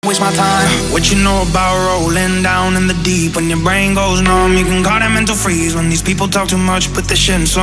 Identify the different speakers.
Speaker 1: Waste my time. What you know about rolling down in the deep? When your brain goes numb, you can call it mental freeze. When these people talk too much, put the shit in slow